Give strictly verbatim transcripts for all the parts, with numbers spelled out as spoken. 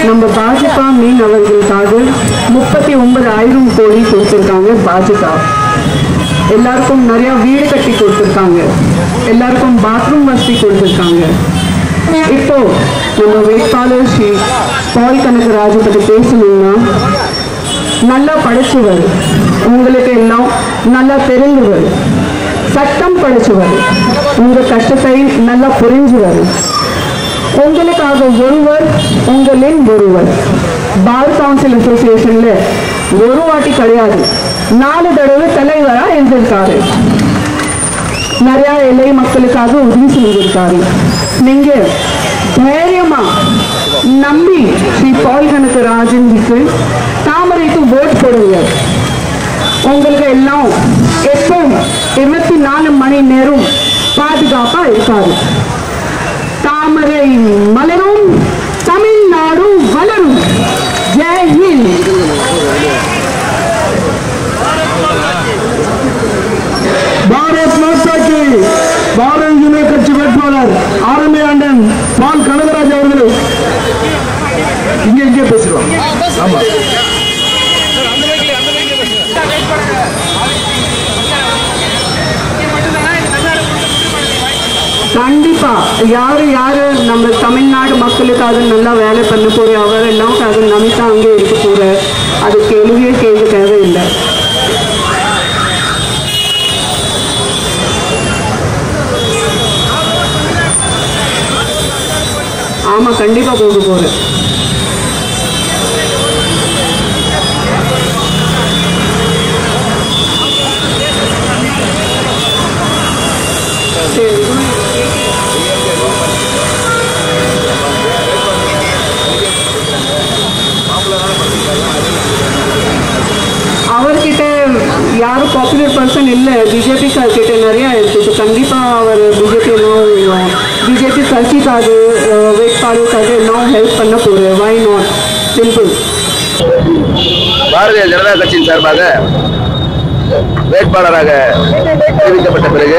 நம்ம பாஜக மீன் அவர்களுக்காக முப்பத்தி ஒன்பது ஆயிரம் கோடி கொடுத்துருக்காங்க. பாஜக எல்லாருக்கும் நிறைய வீடு கட்டி கொடுத்துருக்காங்க, எல்லாருக்கும் பாத்ரூம் வசதி கொடுத்துருக்காங்க. இப்போ நம்ம வேட்பாளர் ஸ்ரீ பால் கனகராஜை பற்றி பேசணும்னா, நல்லா படிச்சவர், உங்களுக்கு எல்லாம் நல்லா தெரிஞ்சவர், சட்டம் படிச்சவர், உங்க கஷ்டத்தை நல்லா புரிஞ்சவர், உங்களுக்காக ஒருவர் உங்களின் ஒருவர். பார் கவுன்சில் அசோசியேஷன்ல ஒரு வாட்டி கிடையாது, நாலு தடவை தலைவரா இருந்திருக்காரு. நிறைய எல்லை மக்களுக்காக உதவி செஞ்சிருக்காரு. நீங்க தைரியமா நம்பி ஸ்ரீ பால் கனகராஜனுக்கு தாமரைக்கு ஓட் போடுங்க. உங்களுக்கு எல்லாம் எப்பவும் இருபத்தி நாலு மணி நேரம் பாதுகாப்பா இருக்காரு. தாமரை மலரும், தமிழ்நாடு வளரும். ஜெய் ஹிந்த். பாரத் மாதா கி. பாரதிய ஜனதா கட்சி வேட்பாளர் ஆரம்பி ஆண்டன் பால் கனகராஜ் அவர்கள் இங்க இங்கே பேசுறோம். ஆமா, கண்டிப்பா யாரு யாரு நம்ம தமிழ்நாடு மக்களுக்காக நல்லா வேலை பண்ண போற அவர் எல்லாம் நம்பிக்கை அங்கே இருக்க போற, அது கேள்வியே கேள்வி தேவையில்லை. ஆமா, கண்டிப்பா போக போறேன். அவர்கிட்ட யாரும் பாப்புலர் பர்சன் இல்லை, பிஜேபி கிட்ட நிறையா இருக்குது. கண்டிப்பாக அவர் பிஜேபி எல்லாம் பிஜேபி கட்சிக்காக வேட்பாளருக்காக எல்லாம் ஹெல்ப் பண்ண போகிறேன். Why not, simple. Bharatiya Janata கட்சியின் சார்பாக வேட்பாளராக தெரிவிக்கப்பட்ட பிறகு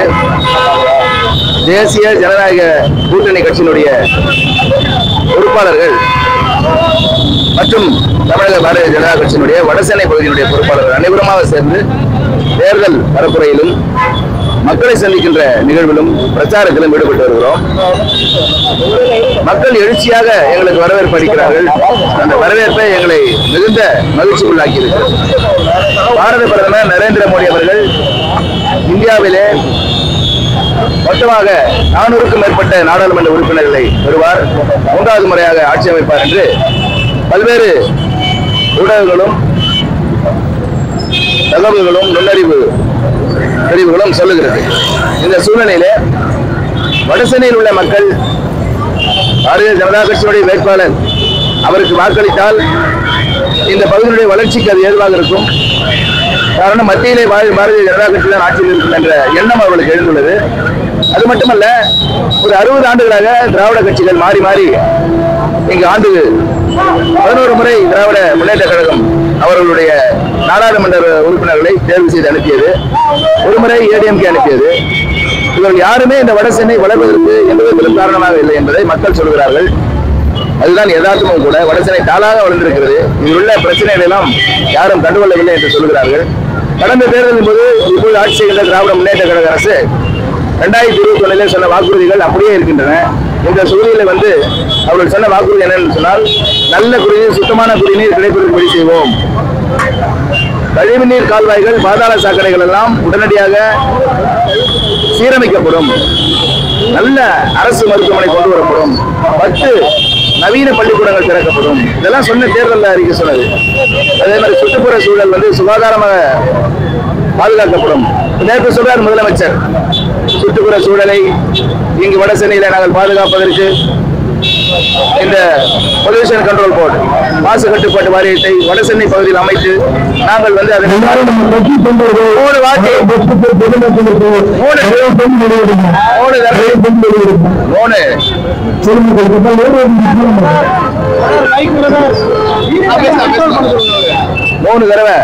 தேசிய ஜனநாயக கூட்டணி கட்சியினுடைய பொறுப்பாளர்கள் மற்றும் தமிழக பாரதிய ஜனதா கட்சியினுடைய வடசென்னை பகுதியினுடைய பொறுப்பாளர்கள் அனைவருமாக சேர்ந்து தேர்தல் பரப்புரையிலும் மக்களை சந்திக்கின்ற நிகழ்விலும் பிரச்சாரத்திலும் ஈடுபட்டு வருகிறோம். மக்கள் எழுச்சியாக எங்களுக்கு வரவேற்பு அளிக்கிறார்கள். அந்த வரவேற்பை எங்களை மிகுந்த மகிழ்ச்சிக்குள்ளாக்கி இருக்கிறது. பாரத பிரதமர் நரேந்திர மோடி அவர்கள் இந்தியாவிலே மொத்தமாக நானூறுக்கும் மேற்பட்ட நாடாளுமன்ற உறுப்பினர்களை பெறுவார், மூன்றாவது முறையாக ஆட்சி அமைப்பார் என்று பல்வேறு ஊடகங்களும் தகவல்களும் நுண்ணறிவு பிரிவுகளும் சொல்லுகிறது. இந்த சூழ்நிலையிலே வடசென்னையில் உள்ள மக்கள் பாரதிய ஜனதா கட்சியினுடைய வேட்பாளர் அவருக்கு வாக்களித்தால் இந்த பகுதியினுடைய வளர்ச்சிக்கு அது ஏதுவாக இருக்கும். காரணம், மத்தியிலே பாரதிய ஜனதா கட்சி தான் ஆட்சியில் இருக்கும் என்ற எண்ணம் அவர்களுக்கு எழுந்துள்ளது. அது மட்டுமல்ல, ஒரு அறுபது ஆண்டுகளாக திராவிட கட்சிகள் மாறி மாறி இங்கு ஆண்டு பதினோரு முறை திராவிட முன்னேற்ற கழகம் அவர்களுடைய நாடாளுமன்ற உறுப்பினர்களை தேர்வு செய்து அனுப்பியது, ஒரு முறை ஏடிஎம்கே அனுப்பியது. இவர்கள் யாருமே இந்த வட சென்னை வளர்வதற்கு எந்த விதத்திலும் காரணமாக இல்லை என்பதை மக்கள் சொல்கிறார்கள். அதுதான் யதார்த்தமும் கூட. வடசென்னை தாளாக வளர்ந்திருக்கிறது. இதில் உள்ள பிரச்சனைகள் எல்லாம் யாரும் கண்டுகொள்ளவில்லை என்று சொல்கிறார்கள். கடந்த தேர்தலின் போது இப்போது ஆட்சி செய்கின்ற திராவிட முன்னேற்ற கழக அரசு இரண்டாயிரத்தி இருபத்தி ஒன்னிலே சொன்ன வாக்குறுதிகள் அப்படியே இருக்கின்றன. இந்த சூழ்நிலை வந்து அவர்கள் சொன்ன வாக்குறுதி என்னன்னு சொன்னால், நல்ல குடிநீர், சுத்தமான குடிநீர் கிடைப்பதற்கு வழி செய்வோம். கழிவுநீர் கால்வாய்கள், பாதாள சாக்கடைகள் எல்லாம் உடனடியாக சீரமைக்கப்படும். நல்ல அரசு மருத்துவமனை கொண்டு வரப்படும். பத்து நவீன பள்ளிக்கூடங்கள் திறக்கப்படும். இதெல்லாம் சொன்ன தேர்தல் அறிக்கை சொன்னது. அதே மாதிரி சுற்றுப்புற சூழல் வந்து சுகாதாரமாக பாதுகாக்கப்படும். நேற்று சொல்றார் முதலமைச்சர், சுற்றுப்புற சூழலை இங்கு வட சென்னையில நாங்கள் பாதுகாப்பதற்கு இந்த பொல்யூஷன் கண்ட்ரோல் போர்டு, மாசு கட்டுப்பாட்டு வாரியத்தை வட சென்னை பகுதியில் அமைத்து நாங்கள் வந்து அதை மூணு வாட்டி மூணு தடவை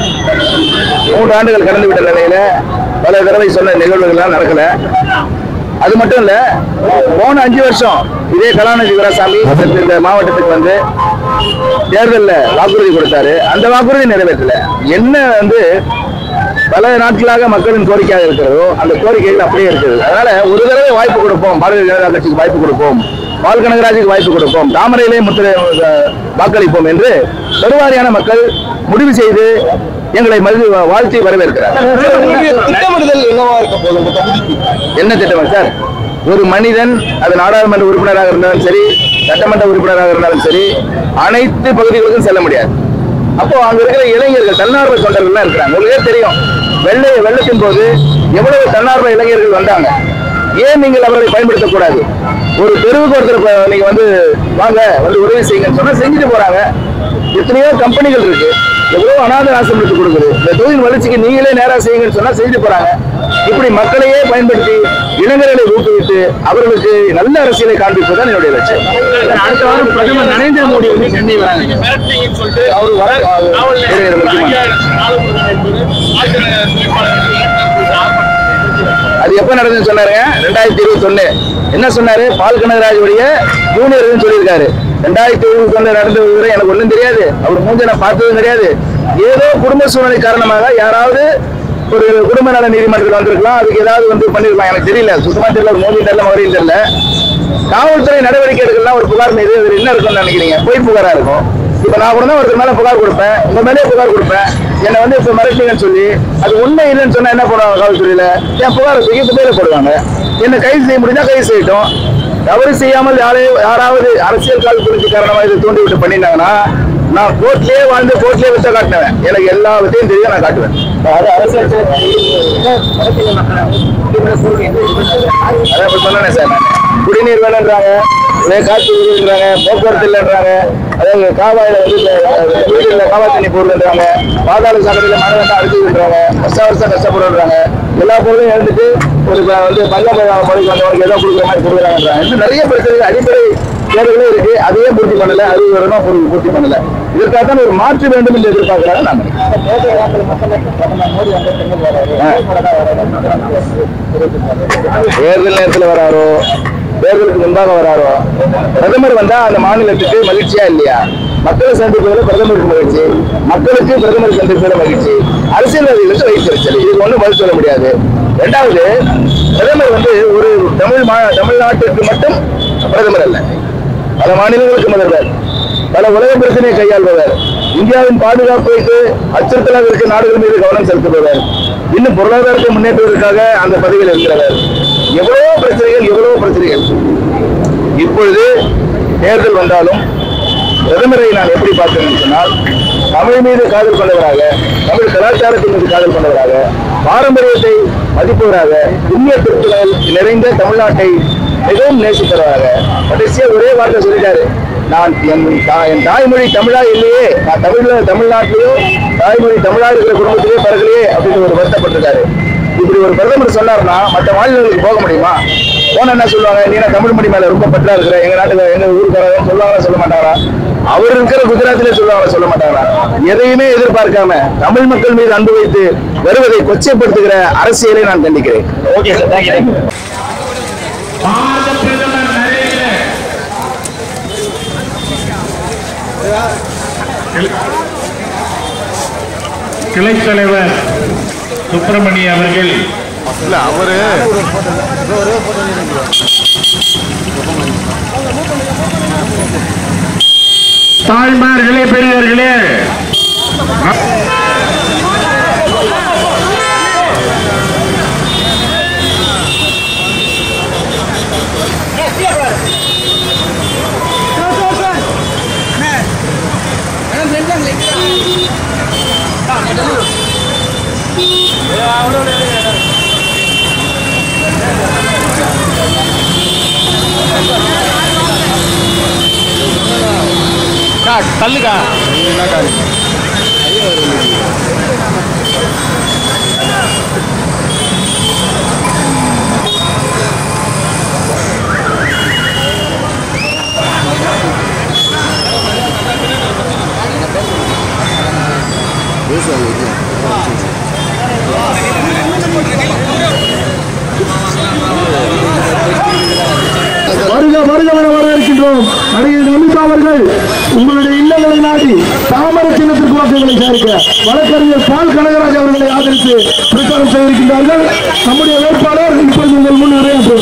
மூன்று ஆண்டுகள் கடந்து விட்ட நிலையில பல தடவை சொன்ன நிகழ்வுகள் எல்லாம் நடக்கல. அது மட்டும் இல்ல, போன அஞ்சு வருஷம் இதே கலாநிதி வீராசாமி இந்த மாவட்டத்துக்கு வந்து தேர்தலில் வாக்குறுதி கொடுத்தாரு. அந்த வாக்குறுதி நிறைவேற்றல. என்ன வந்து பல நாட்களாக மக்களின் கோரிக்கையாக இருக்கிறதோ அந்த கோரிக்கைகள் அப்படியே இருக்குது. அதனால ஒரு தடவை வாய்ப்பு கொடுப்போம், பாரதிய ஜனதா கட்சிக்கு வாய்ப்பு கொடுப்போம், பால் கனகராஜுக்கு வாய்ப்பு கொடுப்போம், தாமரையிலே முத்திரை வாக்களிப்போம் என்று பெருவாரியான மக்கள் முடிவு செய்து எங்களை வாழ்த்தி வரவேற்கிறார். என்ன திட்டம் சார்? ஒரு மனிதன் அது நாடாளுமன்ற உறுப்பினராக இருந்தாலும் சரி, சட்டமன்ற உறுப்பினராக இருந்தாலும் சரி, அனைத்து பகுதிகளுக்கும் செல்ல முடியாது. அப்போ அங்க இருக்கிற இளைஞர்கள் தன்னார்வ தொண்டர்கள் இருக்கிறாங்க. உங்களுக்கே தெரியும், வெள்ளை வெள்ளத்தின் போது எவ்வளவு தன்னார்வ இளைஞர்கள் வந்தாங்க. ஏன் நீங்கள் அவர்களை பயன்படுத்தக்கூடாது? ஒரு தெருவுக்கு ஒருத்தர் நீங்க வந்து வாங்க வந்து உதவி செய்யுங்கன்னு சொன்னா செஞ்சுட்டு போறாங்க. எத்தனையோ கம்பெனிகள் இருக்கு, எவ்வளவு அநாத ஆசிரமத்துக்கு கொடுக்குது. இந்த தொழில் வளர்ச்சிக்கு நீங்களே நேராக செய்யுங்கன்னு சொன்னா செஞ்சுட்டு போறாங்க. இப்படி மக்களையே பயன்படுத்தி இளைஞர்களை ஊக்குவித்து அவர்களுக்கு நல்ல அரசியலை காண்பிப்பதுதான் என்னுடைய லட்சியம். அடுத்த வாரம் பிரதமர் நரேந்திர மோடி வந்து சென்னை வராங்க. அவர் வர அது எப்ப நடந்ததுன்னு சொன்னாருங்க? ரெண்டாயிரத்தி இருபத்தி ஒண்ணு என்ன சொன்னாரு? பால் கனகராஜுடைய ஜூனியர் சொல்லியிருக்காரு. ரெண்டாயிரத்தி இருபத்தி ஒண்ணு நடந்தது எனக்கு ஒண்ணும் தெரியாது, அவர் மூஞ்ச நான் பார்த்ததும் கிடையாது. ஏதோ குடும்ப சூழ்நிலை காரணமாக யாராவது ஒரு குடும்ப நல நீதிமன்றத்தில் வந்திருக்கலாம், அதுக்கு ஏதாவது வந்து பண்ணிருக்கலாம், எனக்கு தெரியல, சுத்தமா தெரியல, ஒரு மோடி தெரியல, மகரையும் தெரியல. காவல்துறை நடவடிக்கை எடுக்கலாம் ஒரு புகார் மீது அது என்ன இருக்கும்னு நினைக்கிறீங்க? பொய் புகாரா இருக்கும். இப்ப நான் கூட தான் ஒருத்தர் மேல புகார் கொடுப்பேன், உங்க மேலே புகார் கொடுப்பேன், என்னை வந்து இப்ப மிரட்டுங்கன்னு சொல்லி அது உண்மை இல்லைன்னு சொன்னா என்ன பண்ணுவாங்க? காவல்துறையில என் புகாரை தூக்கி பேர போடுவாங்க. என்னை கைது செய்ய முடிஞ்சா கைது செய்யட்டும். தவறு செய்யாமல் யாரையும் யாராவது அரசியல் கால் புரிஞ்சு காரணமா இதை தூண்டி விட்டு பண்ணிட்டாங்கன்னா நான் கோர்ட்லயே வாழ்ந்து கோர்ட்லயே வச்ச காட்டுவேன். எனக்கு எல்லா வித்தையும் தெரியும், நான் காட்டுவேன். அதான் சொன்னேன் சார், குடிநீர் வேணுன்றாங்க, காற்று விடுன்றாங்க, போக்குவரத்து இல்லைன்றாங்க, அதாவது காவாயில வந்து வீடுல காவா தண்ணி போடுன்றாங்க, பாதாள சாக்கடையில மழை வந்து அடிச்சுன்றாங்க, வருஷ வருஷம் கஷ்டப்படுறாங்க. எல்லா பொருளையும் எழுந்துட்டு ஒரு வந்து பஞ்சாப மொழிக்கு வந்தவங்களுக்கு ஏதோ கொடுக்குற மாதிரி கொடுக்குறாங்கன்றாங்க. இன்னும் நிறைய பிரச்சனைகள் அடிப்படை தேவைகளே இருக்கு, அதையே பூர்த்தி பண்ணல, அறுபது வருடம் பூர்த்தி பண்ணல. இதற்காக தான் ஒரு மாற்று வேண்டும் என்று எதிர்பார்க்கிறாங்க. நான் தேர்தல் நேரத்தில் வராரோ, தேர்தலுக்கு முன்பாக வராரோ, பிரதமர் வந்தா அந்த மாநிலத்துக்கு மகிழ்ச்சியா இல்லையா? மக்களை சந்திப்பதில் பிரதமருக்கு மகிழ்ச்சி, மக்களுக்கு பிரதமர் சந்திப்பதில் மகிழ்ச்சி, அரசியல்வாதிகளுக்கு வைத்திருச்சல். இது ஒன்றும் பதில் சொல்ல முடியாது. இரண்டாவது, பிரதமர் வந்து ஒரு தமிழ் தமிழ்நாட்டுக்கு மட்டும் பிரதமர் அல்ல, பல மாநிலங்களுக்கு முதல்வர், பல உலக பிரச்சனையை கையாள்பவர், இந்தியாவின் பாதுகாப்புக்கு அச்சுறுத்தலாக இருக்க நாடுகள் மீது கவனம் செலுத்துபவர், இன்னும் பொருளாதாரத்தை முன்னேற்றுவதற்காக அந்த பதவியில் இருக்கிறவர். எவ்வளவோ பிரச்சனைகள் எவ்வளவோ பிரச்சனைகள். இப்பொழுது தேர்தல் வந்தாலும் பிரதமரை நான் எப்படி பார்த்தேன் சொன்னால், தமிழ் மீது காதல் கொண்டவராக, தமிழ் கலாச்சாரத்தின் மீது காதல் கொண்டவராக, பாரம்பரியத்தை மதிப்பவராக, புண்ணிய திருத்தல் நிறைந்த தமிழ்நாட்டை மிகவும் நேசிப்பவராக, கடைசியா ஒரே வார்த்தை சொல்லிட்டாரு, நான் என் என் தாய்மொழி தமிழா இல்லையே, நான் தமிழ்ல தமிழ்நாட்டிலேயோ தாய்மொழி தமிழா இருக்கிற குடும்பத்திலேயே பிறகுலையே அப்படின்னு ஒரு வருத்தப்பட்டிருக்காரு. இப்படி ஒரு பிரதமர் சொன்னார்னா மற்ற மாநிலங்களுக்கு போக முடியுமா? போன என்ன சொல்லுவாங்க? நீ நான் தமிழ் மொழி மேல ரொம்ப பற்றா இருக்கிற, எங்க நாட்டுக்கு எங்க ஊருக்காரங்க சொல்லுவாங்களா சொல்ல மாட்டாரா? அவர் இருக்கிற குஜராத்திலே சொல்லுவாங்க சொல்ல மாட்டாங்களா? எதையுமே எதிர்பார்க்காம தமிழ் மக்கள் மீது அன்பு வைத்து வருவதை கொச்சைப்படுத்துகிற அரசியலை நான் கண்டிக்கிறேன். Okay sir, thank you. கிளை தலைவர் சுப்பிரமணிய அவர்கள் அவரு தாய்மார்களே, பெரியவர்களே, தள்ளுக்கா பேசுவாங்க. வருக வருக என வரவேற்கின்றோம். நடிகை நமிதா அவர்கள் உங்களுடைய இல்லங்களை நாடி தாமரை சின்னத்திற்கு வாக்குகளை சேர்க்க வழக்கறிஞர் பால் கனகராஜ் அவர்களை ஆதரித்து பிரச்சாரம் செய்திருக்கின்றார்கள். நம்முடைய வேட்பாளர் இப்பொழுது உங்கள் முன் உரையாற்றும்.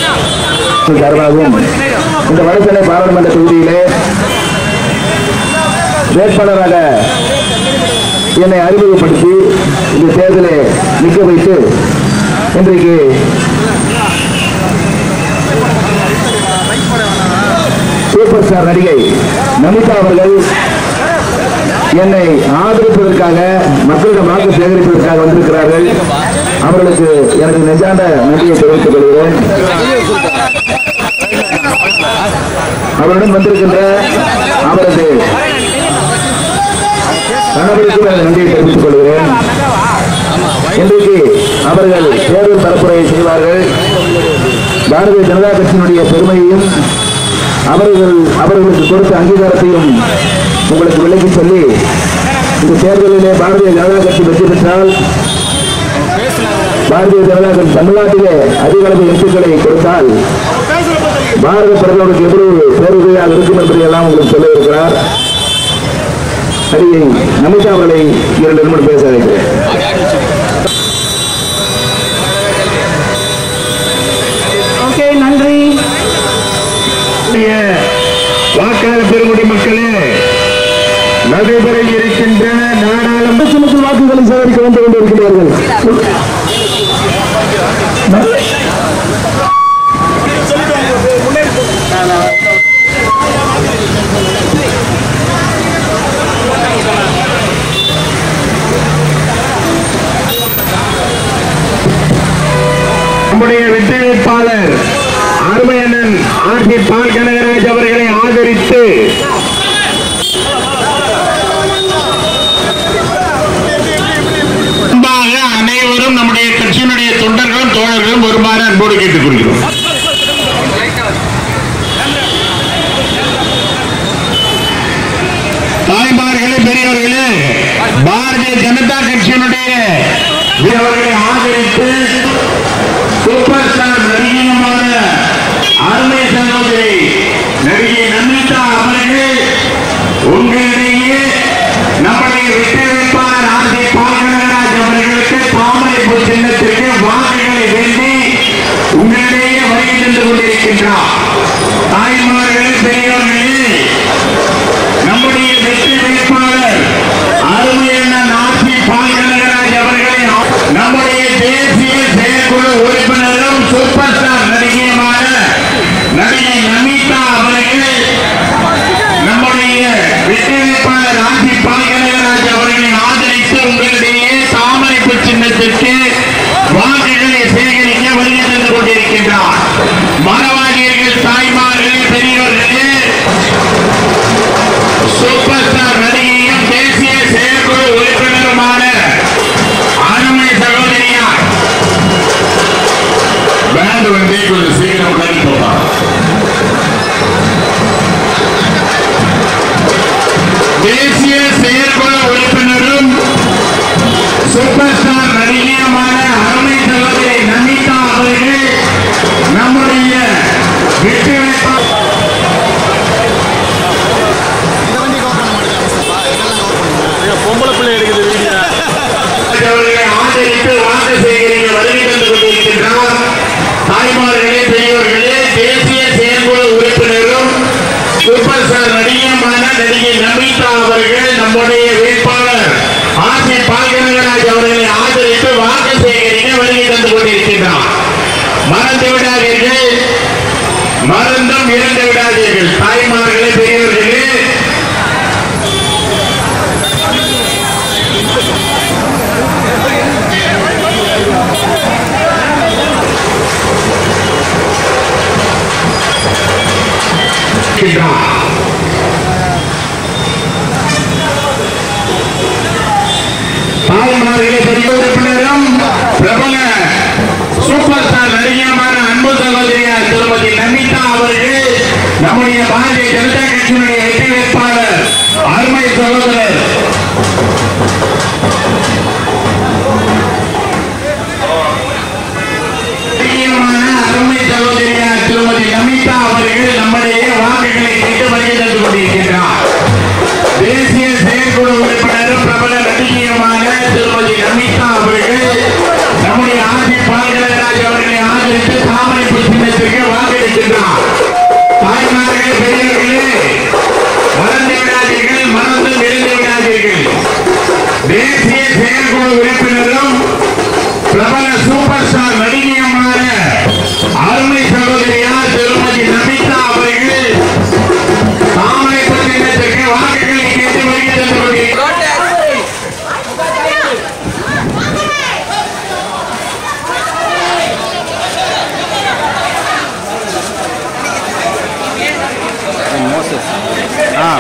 இந்த வடசென்னை பாராளுமன்ற தொகுதியிலே வேட்பாளராக என்னை அறிமுகப்படுத்தி இந்த தேர்தலை நிற்க வைத்து இன்றைக்கு சூப்பர் ஸ்டார் நடிகை நமிதா அவர்கள் என்னை ஆதரிப்பதற்காக மக்களிடம் வாக்கு சேகரிப்பதற்காக வந்திருக்கிறார்கள். அவர்களுக்கு எனக்கு நெஞ்சாண்ட நன்றியை தெரிவித்துக் கொள்கிறேன். அவருடன் வந்திருக்கின்ற அவரது கணவருக்கும் நன்றியை தெரிவித்துக் கொள்கிறேன். இன்றைக்கு அவர்கள் தேர்தல் பரப்புரையை செய்வார்கள். பாரதிய ஜனதா கட்சியினுடைய பெருமையையும் அவர்கள் அவர்களுக்கு கொடுத்த அங்கீகாரத்தையும் உங்களுக்கு விலக்கி சொல்லி இந்த தேர்தலிலே பாரதிய ஜனதா கட்சி வெற்றி பெற்றால் பாரதிய ஜனதா கட்சி தமிழ்நாட்டிலே அதிக அளவு எம்பிக்களை கொடுத்தால் பாரத பிரதமருக்கு எவ்வளவு பேருதவியாக இருக்கும் என்பதை எல்லாம் உங்களுக்கு சொல்ல இருக்கிறார். நடிகை நமிதா அவர்களை இரண்டு நிமிடம் பேச வைக்கிறேன். ஓகே, நன்றி. வாக்காளர் பெருங்குடி மக்களே, நடைபெற இருக்கின்ற நாடாளுமன்ற வாக்குகளை சேகரிக்க வந்து கொண்டிருக்கிறார்கள். நம்முடைய வெற்றி வேட்பாளர் அருமையண்ணன் ஆர் சி பால் கனகராஜ் அவர்களை ஆதரித்து அனைவரும் நம்முடைய கட்சியினுடைய தொண்டர்களும் தோழர்களும் வருமாறு அன்போடு கேட்டுக் கொள்கிறோம். தாய்மார்களே, பெரியவர்களே, பாரதிய ஜனதா கட்சியினுடைய அவர்களை ஆதரித்து சூப்பர் ஸ்டார் நடிகையுமான அருமை சகோதரி நடிகை நமிதா அவர்கள் உங்களிடையே நம்முடைய வெற்றி வேட்பாளர் ஆர் சி பால் கனகராஜ் அவர்களுக்கு தாமரைப்பூ சின்னத்திற்கு வாக்குகளை வேண்டி உங்களிடையே வருகை தந்து கொண்டிருக்கின்றார். தாய்மார்களே, பெரியவர்களே, நம்முடைய வெற்றி வேட்பாளர் அருமையண்ணன் ஆர் சி பால் கனகராஜ் அவர்களை நம்முடைய தேசிய செயற்குழு உறுப்பினரும் சூப்பர் ஸ்டார் நடிகையுமான நடிகை நமிதா அவர்கள் நம்முடைய வெற்றி வேட்பாளர் ஆர் சி பால் கனகராஜ் அவர்களை ஆதரித்து உங்களிடையே தாமரைப்பூ சின்னத்திற்கு வாக்குகளை சேகரிக்க வருகை தந்து கொண்டிருக்கின்றார். மரவாதியர்கள், தாய்மார்களே, பெரியவர்களே, சூப்பர் ஸ்டார் நடிகையும் தேசிய செயற்குழு உறுப்பினருமான அருமை சகோதரியார் பேண்ட் வந்து கொஞ்சம் சீக்கிரம் கல்வி போவார். தேசிய செயற்குழு உறுப்பினரும் சூப்பர் ஸ்டார் நடிகையுமான அருமை சகோதரி நமிதா அவர்கள் நம்முடைய வெற்றி வேட்பாளர் பொம்பளை பிள்ளை எடுக்குது அவர்களை ஆதரித்து வாக்கு சேகரிக்க வருகை தந்து கொண்டிருக்கின்றார். தாய்மார்களே, பெரியவர்களே, தேசிய செயற்குழு உறுப்பினரும் சூப்பர் ஸ்டார் நடிகையுமான நடிகை நமிதா அவர்கள் நம்முடைய வேட்பாளர் ஆர் சி பால் கனகராஜ் அவர்களை ஆதரித்து வாக்கு சேகரிக்க வருகை தந்து கொண்டிருக்கின்றார். மறந்து விடாதீர்கள், மறந்தும் இறந்து விடாதீர்கள். தாய்மார்களே, பெரியவர்களே, தாய்மார்களே, பெரிய உறுப்பினரும் பிரபல சூப்பர் ஸ்டார் நடிகையுமான அன்பு சகோதரியார் திருமதி நமிதா அவர்கள் நம்முடைய பாரதிய ஜனதா கட்சியினுடைய வெற்றி வேட்பாளர் அருமை சகோதரர் அருமை சகோதரியார் திருமதி நமிதா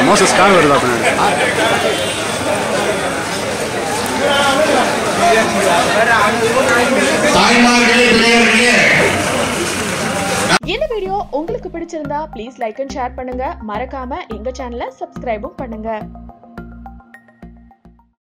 மோசஸ் கார் வருதா பின்னாடி. இந்த வீடியோ உங்களுக்கு பிடிச்சிருந்தா ப்ளீஸ் லைக் அண்ட் ஷேர் பண்ணுங்க. மறக்காம எங்க சேனலை சப்ஸ்கிரைபும் பண்ணுங்க.